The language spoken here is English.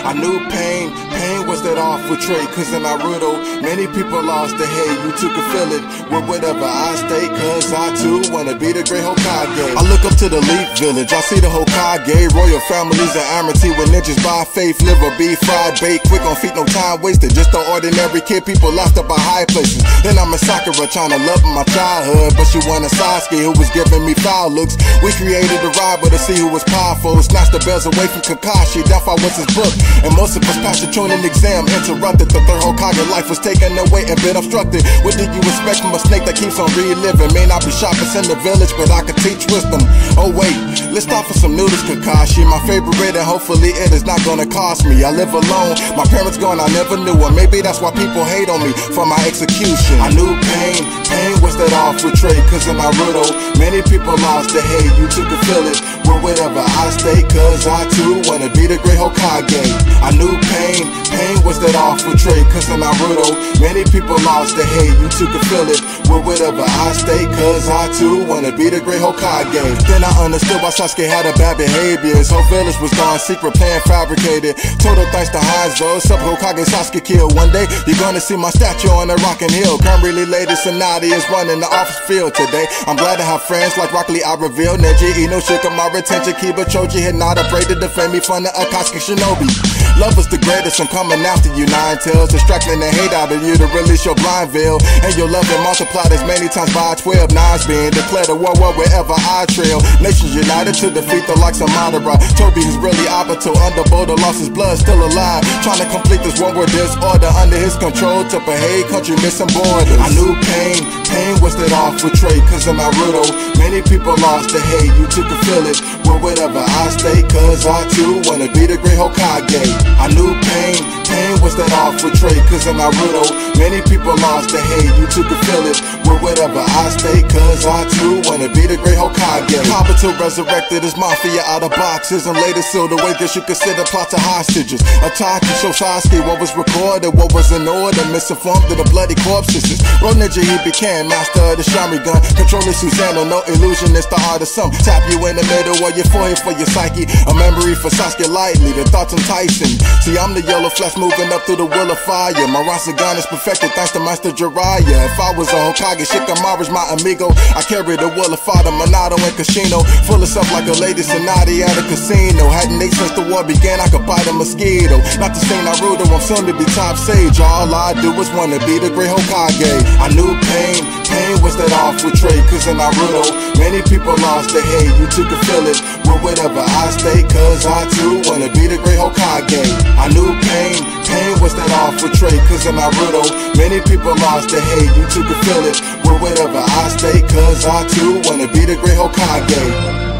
I knew pain was that awful trait. Cause in Naruto, many people lost their hate. You too could feel it with whatever I state. Cause I too wanna be the great Hokage. I look up to the Leaf Village, I see the Hokage. Royal families and amity with ninjas by faith. Liver, beef, fried, baked, quick on feet, no time wasted. Just an ordinary kid, people lost up by high places. Then I'm a Sakura trying to love my childhood, but she wanted Sasuke who was giving me foul looks. We created a rival to see who was powerful. Snatched the bells away from Kakashi, Downfall was his book. And most of us passed the Chunin exam interrupted. The third Hokage life was taken away and been obstructed. What did you expect from a snake that keeps on reliving? May not be sharpest in the village, but I could teach wisdom. Oh wait, let's stop for some noodles, Kakashi. My favorite, and hopefully it is not gonna cost me. I live alone, my parents gone, I never knew her. Maybe that's why people hate on me for my execution. I knew pain was that awful trait. Cause in Naruto, many people lost their hate. You too could feel it with whatever I state. Cause I too wanna be the great Hokage. I knew pain was that awful trait. Cause in Naruto, many people lost their hate. You too could feel it with whatever I state. Cause I too wanna be the great Hokage. Then I understood why Sasuke had a bad behavior. His whole village was gone, secret plan fabricated. Total thanks to Hanzo, sub Hokage Sasuke killed. One day, you're gonna see my statue on the rockin' hill. Currently, Lady Tsunade is running the office field today. I'm glad to have friends like Rock Lee, I reveal Neji, Ino, Shikamaru, Tenchi, Kiba, Choji, hit not afraid to defend me from the Akatsuki Shinobi. Love is the greatest, I'm coming after you, Nine Tails. Distracting the hate out of you to release your blind veil. And your love will multiplied as many times by 12. Nines being declared a war wherever I trail. Nations united to defeat the likes of Madara. Toby is really Obito, under Boulder, lost his blood, still alive. Trying to complete this one world disorder under his control to behave, country missing borders. I knew pain was that awful trait. Cause in Naruto, many people lost their hate. You too could feel it with whatever I state. Cause I too wanna be the great Hokage. I knew pain was that awful trait. Cause in Naruto, many people lost their hate. You too could feel it with whatever I state. Cause I too wanna be the great Hokage. Kabuto resurrected his mafia out of boxes and later sealed away. Guess you consider plots of hostages. Itachi showed Sasuke what was recorded, what was in order. Misinformed of the bloody corpses. Road Ninja, he became master of the Sharingan. Controlling Susanoo, no illusion, it's the art of some. Tap you in the middle of your forehead for your psyche. A memory for Sasuke lightly, the thoughts enticing. See, I'm the yellow flash moving up through the wheel of fire. My Rasengan is perfected thanks to Master Jiraiya. If I was a Hokage, Shikamaru's my amigo. I carry the will of Father Minato and Kashino. Full of stuff like a Lady Tsunade at a casino. Hadn't ate since the war began, I could bite a mosquito. Not to say Naruto, I'm soon to be top sage. All I do is wanna be the great Hokage. I knew pain was that awful trait. Cause in Naruto, many people lost their hate. You too could feel it with whatever I state. Cause I too wanna be the great Hokage. I knew pain was that awful trait. Cause in Naruto, many people lost their hate. You too could feel it with whatever I state. Cause I too wanna be the great Hokage.